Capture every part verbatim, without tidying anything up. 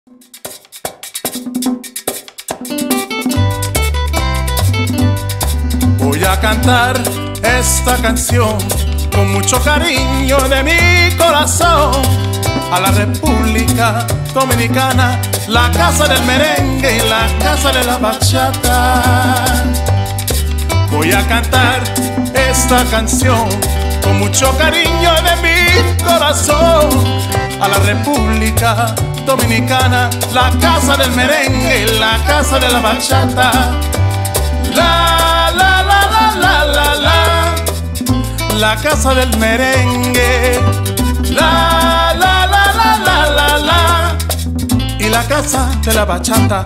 Voy a cantar esta canción con mucho cariño de mi corazón a la República Dominicana, la casa del merengue y la casa de la bachata. Voy a cantar esta canción con mucho cariño de mi corazón a la República Dominicana, la casa del merengue y la casa de la bachata. La, la, la, la, la, la, la, la casa del merengue. La, la, la, la, la, la, la, y la casa de la bachata.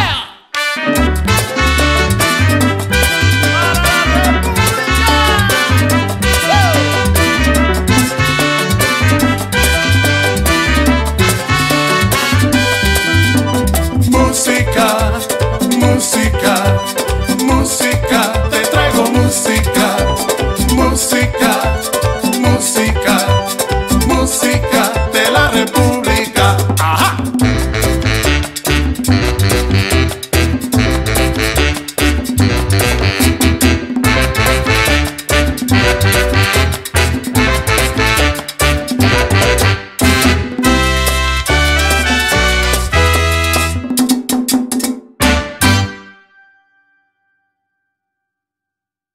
Música, música, música, te traigo música, música, música, música de la República. ¡Ajá!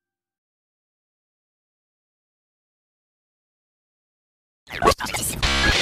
What?